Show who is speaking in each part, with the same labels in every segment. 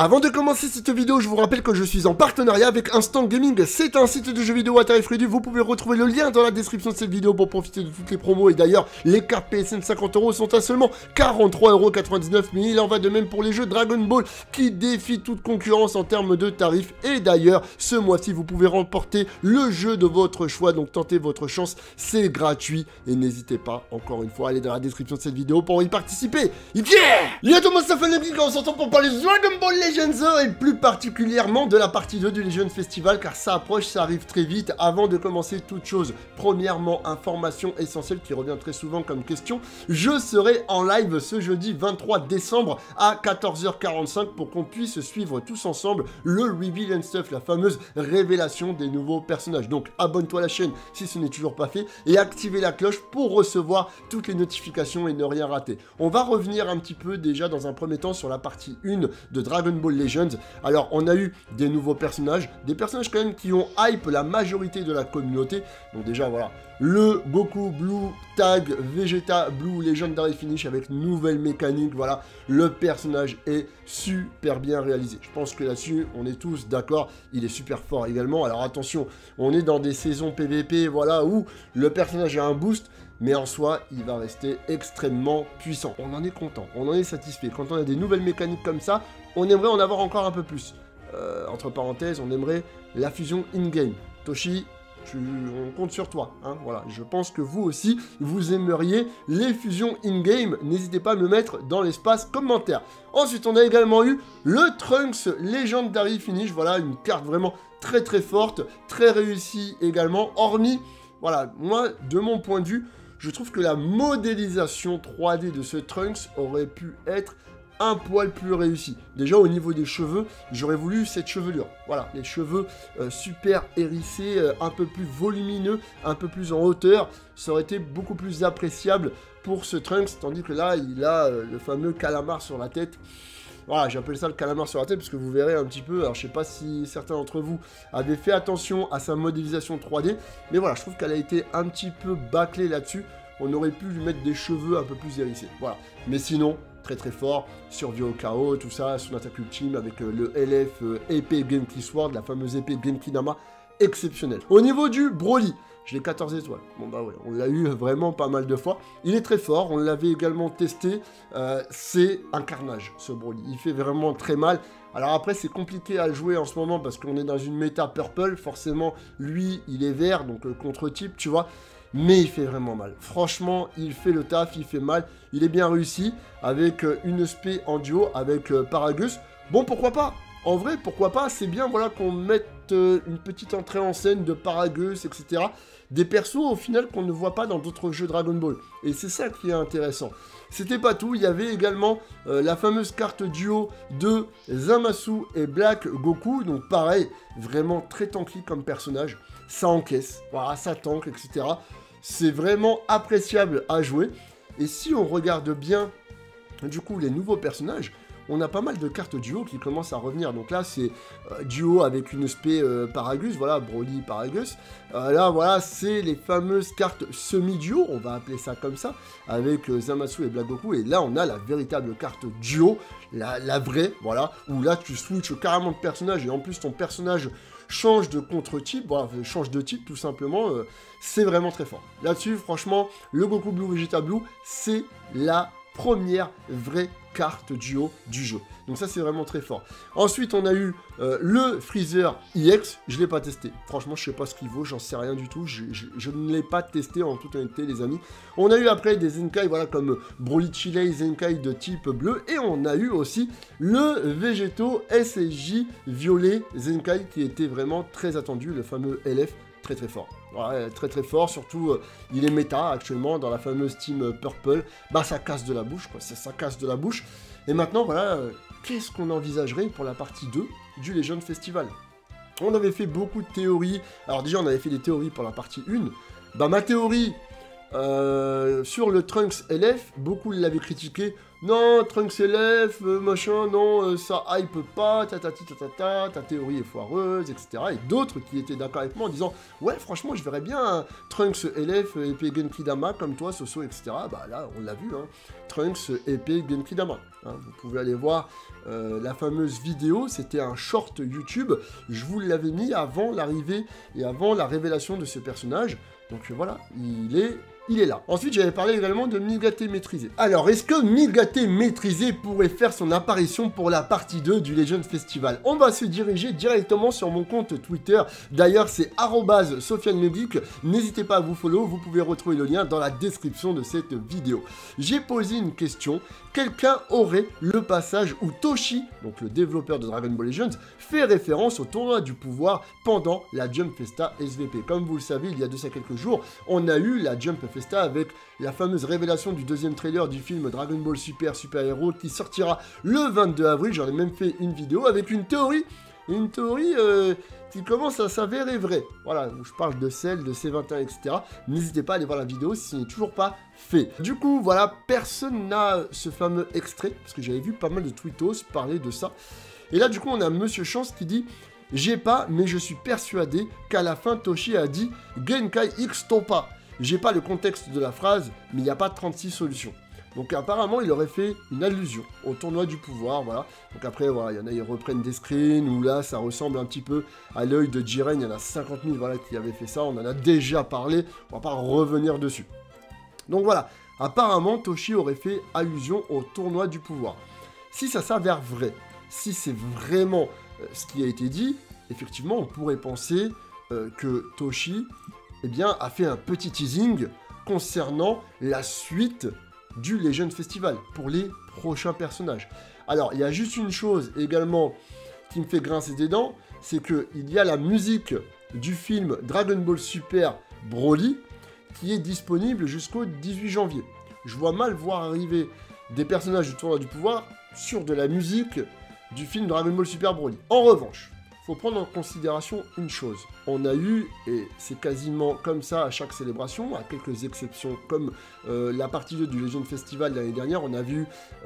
Speaker 1: Avant de commencer cette vidéo, je vous rappelle que je suis en partenariat avec Instant Gaming. C'est un site de jeux vidéo à tarif réduit. Vous pouvez retrouver le lien dans la description de cette vidéo pour profiter de toutes les promos. Et d'ailleurs, les cartes PSN 50 € sont à seulement 43,99 €. Mais il en va de même pour les jeux Dragon Ball qui défient toute concurrence en termes de tarifs. Et d'ailleurs, ce mois-ci, vous pouvez remporter le jeu de votre choix. Donc tentez votre chance, c'est gratuit. Et n'hésitez pas, encore une fois, à aller dans la description de cette vidéo pour y participer. Yeah! Yo tout le monde, ça fait le geek, on s'entend pour parler de Dragon Ball Legends et plus particulièrement de la partie 2 du Legends Festival car ça approche, ça arrive très vite. Avant de commencer toute chose, premièrement, information essentielle qui revient très souvent comme question, je serai en live ce jeudi 23 décembre à 14h45 pour qu'on puisse suivre tous ensemble le Reveal and Stuff, la fameuse révélation des nouveaux personnages. Donc abonne-toi à la chaîne si ce n'est toujours pas fait et activez la cloche pour recevoir toutes les notifications et ne rien rater. On va revenir un petit peu déjà dans un premier temps sur la partie 1 de Dragon Ball Legends. Alors on a eu des nouveaux personnages, des personnages quand même qui ont hype la majorité de la communauté. Donc déjà voilà, le Goku Blue Tag Vegeta Blue Legendary Finish avec nouvelle mécanique, voilà, le personnage est super bien réalisé. Je pense que là-dessus, on est tous d'accord, il est super fort également. Alors attention, on est dans des saisons PVP, voilà, où le personnage a un boost, mais en soi, il va rester extrêmement puissant. On en est content, on en est satisfait. Quand on a des nouvelles mécaniques comme ça, on aimerait en avoir encore un peu plus. Entre parenthèses, on aimerait la fusion in-game. Toshi, on compte sur toi, hein, voilà. Je pense que vous aussi, vous aimeriez les fusions in-game. N'hésitez pas à me le mettre dans l'espace commentaire. Ensuite, on a également eu le Trunks Legendary Finish. Voilà, une carte vraiment très très forte, très réussie également. Hormis, voilà, moi, de mon point de vue, je trouve que la modélisation 3D de ce Trunks aurait pu être un poil plus réussi. Déjà au niveau des cheveux, j'aurais voulu cette chevelure. Voilà, les cheveux super hérissés, un peu plus volumineux, un peu plus en hauteur. Ça aurait été beaucoup plus appréciable pour ce Trunks, tandis que là, il a le fameux calamar sur la tête. Voilà, j'appelle ça le calamar sur la tête parce que vous verrez un petit peu, alors je sais pas si certains d'entre vous avaient fait attention à sa modélisation 3D, mais voilà, je trouve qu'elle a été un petit peu bâclée là-dessus. On aurait pu lui mettre des cheveux un peu plus hérissés, voilà. Mais sinon, très très fort, survie au chaos, tout ça, son attaque ultime avec le LF épée Genki Sword, la fameuse épée Genki Nama, exceptionnelle. Au niveau du Broly, je l'ai 14 étoiles. Bon bah ouais, on l'a eu vraiment pas mal de fois. Il est très fort, on l'avait également testé. C'est un carnage ce Broly. Il fait vraiment très mal. Alors après c'est compliqué à jouer en ce moment parce qu'on est dans une méta purple. Forcément lui il est vert, donc contre-type tu vois. Mais il fait vraiment mal. Franchement, il fait le taf, il fait mal. Il est bien réussi avec une spé en duo avec Paragus. Bon, pourquoi pas? En vrai, pourquoi pas? C'est bien voilà, qu'on mette une petite entrée en scène de Paragus, etc. Des persos, au final, qu'on ne voit pas dans d'autres jeux Dragon Ball. Et c'est ça qui est intéressant. C'était pas tout, il y avait également la fameuse carte duo de Zamasu et Black Goku. Donc pareil, vraiment très tanky comme personnage. Ça encaisse, voilà, ça tank, etc. C'est vraiment appréciable à jouer. Et si on regarde bien, du coup, les nouveaux personnages, on a pas mal de cartes duo qui commencent à revenir. Donc là, c'est duo avec une spé Paragus, voilà, Broly Paragus. Là, voilà, c'est les fameuses cartes semi-duo, on va appeler ça comme ça, avec Zamasu et Black Goku. Et là, on a la véritable carte duo, la vraie, voilà, où là, tu switches carrément de personnage. Et en plus, ton personnage change de contre-type, voilà, change de type tout simplement, c'est vraiment très fort. Là-dessus, franchement, le Goku Blue Vegeta Blue, c'est la première vraie carte duo du jeu. Donc ça, c'est vraiment très fort. Ensuite, on a eu le Freezer EX. Je ne l'ai pas testé. Franchement, je ne sais pas ce qu'il vaut. J'en sais rien du tout. Je ne l'ai pas testé en toute honnêteté, les amis. On a eu après des Zenkai, voilà, comme Broly Chile, Zenkai de type bleu. Et on a eu aussi le Végéto SSJ Violet Zenkai qui était vraiment très attendu. Le fameux LF. Très très fort, ouais, très très fort, surtout il est méta actuellement dans la fameuse team Purple, bah ça casse de la bouche quoi, ça casse de la bouche, et maintenant voilà, qu'est-ce qu'on envisagerait pour la partie 2 du Legends Festival? On avait fait beaucoup de théories, alors déjà on avait fait des théories pour la partie 1, bah ma théorie, Sur le Trunks LF, beaucoup l'avaient critiqué. Non, Trunks LF, machin, non, ça hype pas, ta théorie est foireuse, etc. Et d'autres qui étaient d'accord avec moi en disant, ouais, franchement, je verrais bien un Trunks LF épée Genki Dama comme toi, Soso, etc. Bah là, on l'a vu, hein. Trunks épée Genki Dama. Hein. Vous pouvez aller voir la fameuse vidéo, c'était un short YouTube. Je vous l'avais mis avant l'arrivée et avant la révélation de ce personnage. Donc voilà, il est là. Ensuite, j'avais parlé également de Migaté maîtrisé. Alors, est-ce que Migaté maîtrisé pourrait faire son apparition pour la partie 2 du Legend Festival? On va se diriger directement sur mon compte Twitter. D'ailleurs, c'est @SofianeLegeek. N'hésitez pas à vous follow. Vous pouvez retrouver le lien dans la description de cette vidéo. J'ai posé une question. Quelqu'un aurait le passage où Toshi, donc le développeur de Dragon Ball Legends, fait référence au tournoi du pouvoir pendant la Jump Festa SVP. Comme vous le savez, il y a de ça quelques jours, on a eu la Jump Festa avec la fameuse révélation du deuxième trailer du film Dragon Ball Super Super Hero qui sortira le 22 avril. J'en ai même fait une vidéo avec une théorie qui commence à s'avérer vraie. Voilà, où je parle de celle, de C21, etc. N'hésitez pas à aller voir la vidéo si ce n'est toujours pas fait. Du coup, voilà, personne n'a ce fameux extrait, parce que j'avais vu pas mal de tweetos parler de ça. Et là, du coup, on a Monsieur Chance qui dit « J'ai pas, mais je suis persuadé qu'à la fin, Toshi a dit « Genkai X Topa ». J'ai pas le contexte de la phrase, mais il n'y a pas 36 solutions. Donc apparemment, il aurait fait une allusion au tournoi du pouvoir, voilà. Donc après, voilà, il y en a, ils reprennent des screens, où là, ça ressemble un petit peu à l'œil de Jiren, il y en a 50 000, voilà, qui avaient fait ça, on en a déjà parlé, on va pas revenir dessus. Donc voilà, apparemment, Toshi aurait fait allusion au tournoi du pouvoir. Si ça s'avère vrai, si c'est vraiment ce qui a été dit, effectivement, on pourrait penser que Toshi, eh bien, a fait un petit teasing concernant la suite du Legend Festival pour les prochains personnages. Alors, il y a juste une chose également qui me fait grincer des dents, c'est qu'il y a la musique du film Dragon Ball Super Broly qui est disponible jusqu'au 18 janvier. Je vois mal voir arriver des personnages du tournoi du pouvoir sur de la musique du film Dragon Ball Super Broly. En revanche, faut prendre en considération une chose. On a eu, et c'est quasiment comme ça à chaque célébration, à quelques exceptions, comme la partie 2 du Legend Festival l'année dernière, on a vu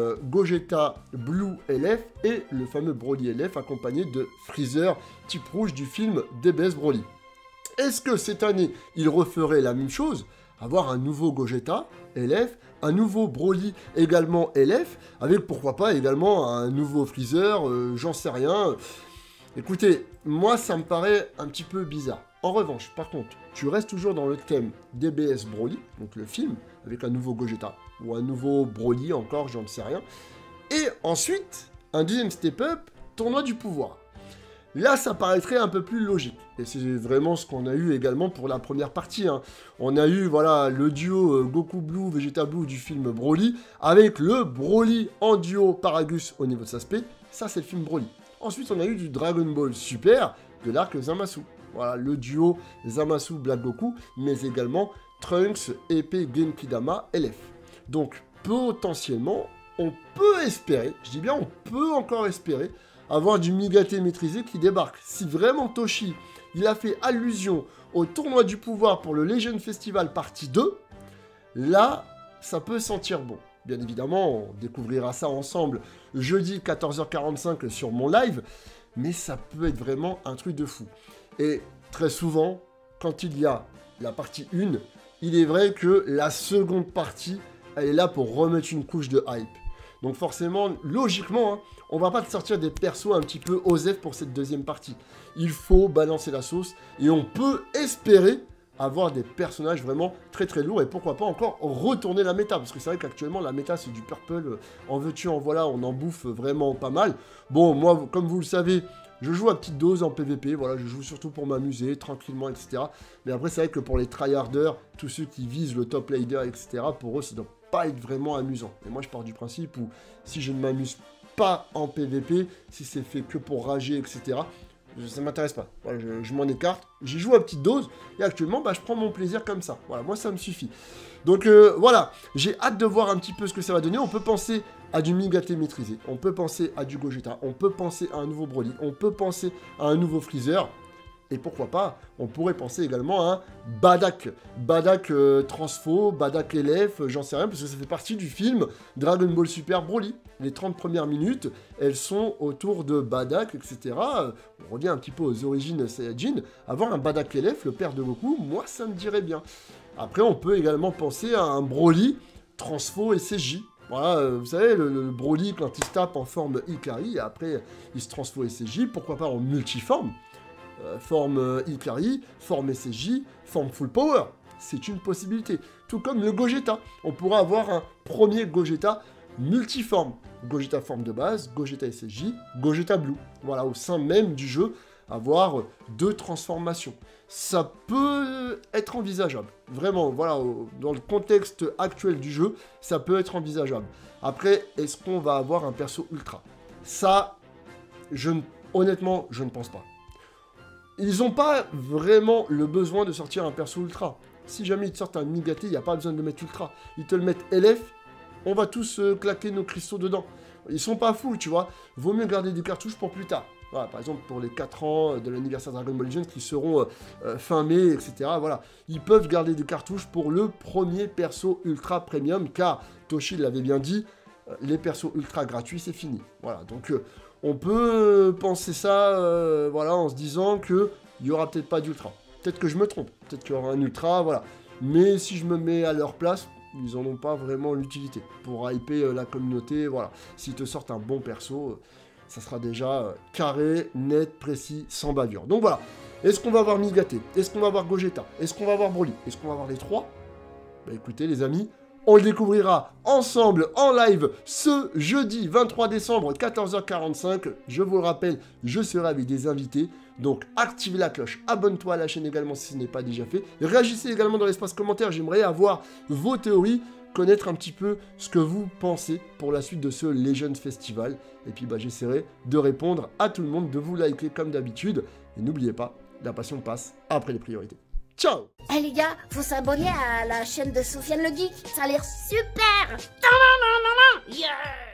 Speaker 1: Gogeta Blue LF et le fameux Broly LF accompagné de Freezer type rouge du film DBS Broly. Est-ce que cette année, il referait la même chose? Avoir un nouveau Gogeta LF, un nouveau Broly également LF, avec pourquoi pas également un nouveau Freezer, j'en sais rien. Écoutez, moi ça me paraît un petit peu bizarre. En revanche, par contre, tu restes toujours dans le thème DBS Broly, donc le film, avec un nouveau Gogeta, ou un nouveau Broly encore, j'en sais rien. Et ensuite, un deuxième step-up, tournoi du pouvoir. Là, ça paraîtrait un peu plus logique. Et c'est vraiment ce qu'on a eu également pour la première partie. Hein. On a eu, voilà, le duo Goku Blue, Vegeta Blue du film Broly, avec le Broly en duo Paragus au niveau de sa spé. Ça, c'est le film Broly. Ensuite, on a eu du Dragon Ball Super de l'arc Zamasu. Voilà, le duo Zamasu Black Goku, mais également Trunks épée Genki Dama LF. Donc, potentiellement, on peut espérer, je dis bien on peut encore espérer, avoir du Migaté maîtrisé qui débarque. Si vraiment Toshi, il a fait allusion au tournoi du pouvoir pour le Legend Festival partie 2, là, ça peut sentir bon. Bien évidemment, on découvrira ça ensemble jeudi 14h45 sur mon live, mais ça peut être vraiment un truc de fou. Et très souvent, quand il y a la partie 1, il est vrai que la seconde partie, elle est là pour remettre une couche de hype. Donc forcément, logiquement, hein, on va pas te sortir des persos un petit peu osef pour cette deuxième partie. Il faut balancer la sauce et on peut espérer avoir des personnages vraiment très très lourds et pourquoi pas encore retourner la méta, parce que c'est vrai qu'actuellement la méta c'est du purple, en veux-tu en voilà, on en bouffe vraiment pas mal. Bon, moi comme vous le savez, je joue à petite dose en PVP, voilà, je joue surtout pour m'amuser, tranquillement, etc. Mais après c'est vrai que pour les tryharders, tous ceux qui visent le top laner, etc., pour eux ça doit pas être vraiment amusant. Et moi je pars du principe où si je ne m'amuse pas en PVP, si c'est fait que pour rager, etc., ça m'intéresse pas. Voilà, je m'en écarte. J'y joue à petite dose et actuellement, bah, je prends mon plaisir comme ça. Voilà, moi, ça me suffit. Donc, voilà, j'ai hâte de voir un petit peu ce que ça va donner. On peut penser à du Migaté maîtrisé. On peut penser à du Gogeta. On peut penser à un nouveau Broly. On peut penser à un nouveau Freezer. Et pourquoi pas, on pourrait penser également à un Bardock. Bardock Transfo, Bardock LF, j'en sais rien, parce que ça fait partie du film Dragon Ball Super Broly. Les 30 premières minutes, elles sont autour de Bardock, etc. On revient un petit peu aux origines Saiyajin. Avoir un Bardock LF, le père de Goku, moi ça me dirait bien. Après, on peut également penser à un Broly Transfo et CJ. Voilà, vous savez, le Broly, quand il se tape en forme Ikari, et après, il se transforme en SCJ, pourquoi pas en multiforme, forme Ikari, forme SCJ, forme Full Power, c'est une possibilité. Tout comme le Gogeta, on pourra avoir un premier Gogeta multiforme. Gogeta forme de base, Gogeta SCJ, Gogeta Blue. Voilà, au sein même du jeu, avoir 2 transformations. Ça peut être envisageable. Vraiment, voilà, dans le contexte actuel du jeu, ça peut être envisageable. Après, est-ce qu'on va avoir un perso ultra? Ça, honnêtement, je ne pense pas. Ils n'ont pas vraiment le besoin de sortir un perso ultra. Si jamais ils te sortent un Niigata, il n'y a pas besoin de le mettre ultra. Ils te le mettent LF, on va tous claquer nos cristaux dedans. Ils sont pas fous, tu vois. Vaut mieux garder des cartouches pour plus tard. Voilà, par exemple, pour les 4 ans de l'anniversaire Dragon Ball Legends qui seront fin mai, etc. Voilà. Ils peuvent garder des cartouches pour le premier perso ultra premium, car Toshi l'avait bien dit, les persos ultra gratuits, c'est fini. Voilà, donc on peut penser ça voilà, en se disant qu'il n'y aura peut-être pas d'ultra. Peut-être que je me trompe, peut-être qu'il y aura un ultra, voilà. Mais si je me mets à leur place, ils n'en ont pas vraiment l'utilité. Pour hyper la communauté, voilà. S'ils te sortent un bon perso... ça sera déjà carré, net, précis, sans bavure. Donc voilà, est-ce qu'on va avoir Niigata? Est-ce qu'on va avoir Gogeta? Est-ce qu'on va avoir Broly? Est-ce qu'on va avoir les 3? Bah écoutez les amis, on le découvrira ensemble en live ce jeudi 23 décembre 14h45. Je vous le rappelle, je serai avec des invités. Donc activez la cloche, abonne-toi à la chaîne également si ce n'est pas déjà fait. Réagissez également dans l'espace commentaire, j'aimerais avoir vos théories, connaître un petit peu ce que vous pensez pour la suite de ce Legends Festival. Et puis bah, j'essaierai de répondre à tout le monde, de vous liker comme d'habitude. Et n'oubliez pas, la passion passe après les priorités. Ciao!
Speaker 2: Eh les gars, faut s'abonner à la chaîne de Sofiane le Geek, ça a l'air super! Yeah!